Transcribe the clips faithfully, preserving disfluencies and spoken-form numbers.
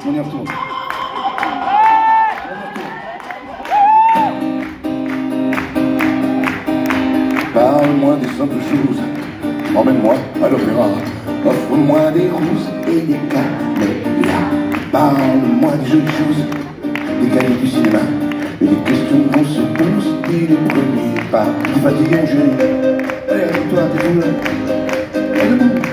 On y retourne. Parle-moi des simples choses, emmène-moi à l'opéra, offre-moi des roses et des camélias. Parle-moi des jolies choses, des cahiers du cinéma, et des questions qu'on se pose dès les premiers pas. T'es fatigué, mon chéri? Allez, arrête-toi, t'es tout là. Allez, debout.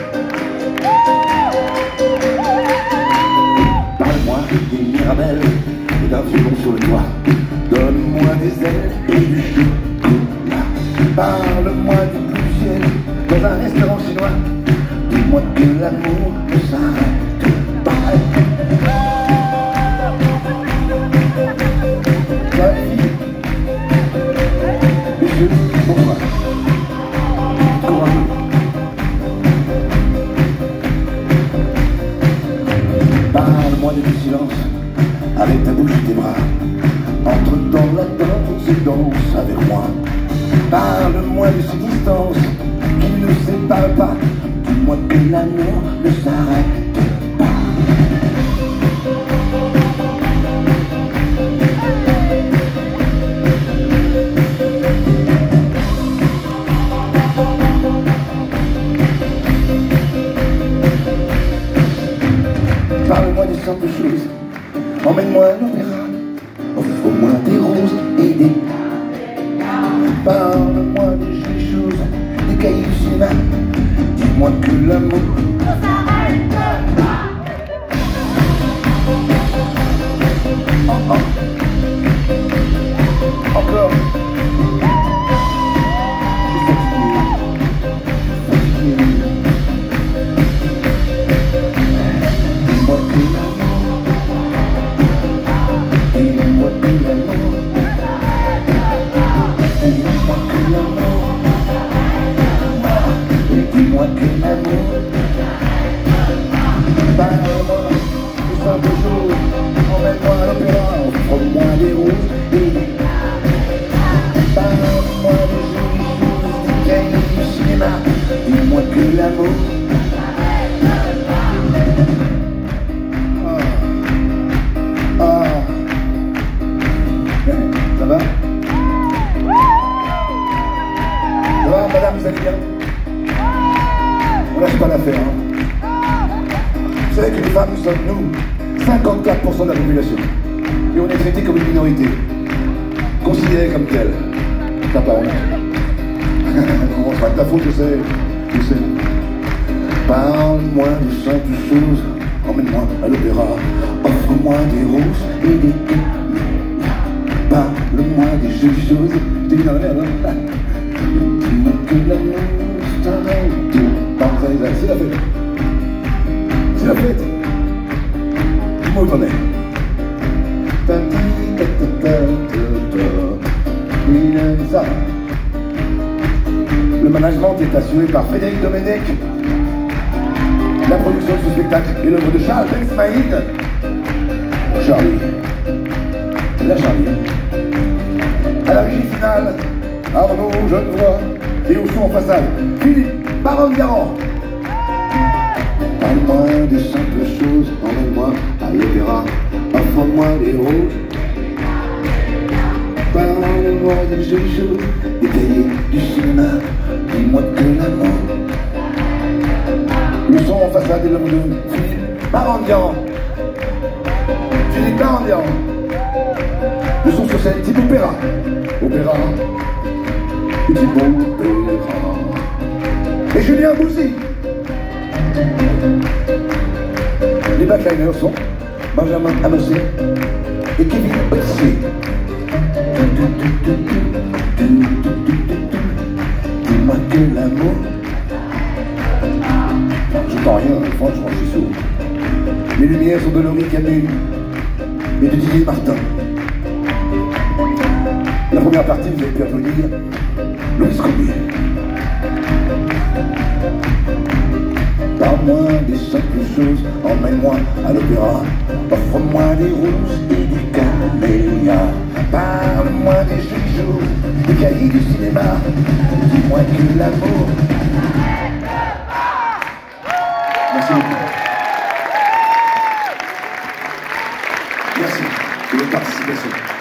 Parle-moi des mirabelles et d'un violon sur le toit. Donne-moi des ailes et du chocolat. Parle-moi du bleu ciel dans un restaurant chinois. Dis-moi que l'amour ne s'arrête pas. La vie, les yeux pour moi. Courageux. Parle-moi de du silence avec ta bouche et tes bras. Entre dans la danse et danse avec moi. Parle-moi de ces distances qui ne nous séparent pas. Dis-moi que l'amour ne s'arrête pas. Parle-moi des simples choses, emmène-moi à l'opéra, offre-moi des roses et des... Parle-moi des jolies choses, des cahiers du cinéma. Dis-moi que l'amour ne s'arrête pas. Oh, oh. Encore. Dis-moi que l'amour, dis-moi que l'amour. Dis-moi que l'amour, parle-moi des simples choses, emmène-moi à l'opéra, offre-moi des roses et des... Parle-moi des jolies choses, des cahiers du cinéma. Dis-moi que l'amour... Ah, ah. Ça va? Ça va, madame, vous allez bien? On lâche pas l'affaire, hein. Vous savez que les femmes, nous sommes, nous, cinquante-quatre pour cent de la population. Et on est traité comme une minorité. Considéré comme telle. T'as pas honte? Non, c'est pas de ta faute, je sais. Je sais. Parle-moi de simples choses. Emmène-moi à l'opéra. Offre-moi des roses et des camélias. Parle-moi des jolies choses. T'es mis dans la merde, hein? Dis-moi que l'amour t'arrête. C'est la fête. C'est la fête. Dis-moi où t'en es. Ça. Le management est assuré par Frédéric Domenech. La production de ce spectacle est l'œuvre de Charles Ben Smaïd. Charlie. La Charlie. À la régie finale, Arnaud Genevoix. Et au son en façade, Philippe Baron-Garand. Parle-moi des simples choses, emmène-moi à l'opéra, offre-moi des roses. Parle-moi des jolies choses, des cahiers du cinéma. Dis-moi que l'amour. Le son en façade est l'homme de Philippe Baron-Garand. Philippe Baron-Garand. Le son sur scène, type opéra. Opéra. Type opéra. Et Julien Bouzy. Les backliners sont Benjamin Amossé et Kevin Otier. Dis-moi que l'amour... J'entends rien, franchement, je suis sourd. Les lumières sont de Laurie Camus et de Didier Martin. La première partie, vous avez pu applaudir Louis Combier. Parle-moi des simples choses, emmène-moi à l'opéra, offre-moi des roses et des camélias. Parle-moi des jolies choses, des cahiers du cinéma. Dis-moi que l'amour... Merci beaucoup. de votre participation.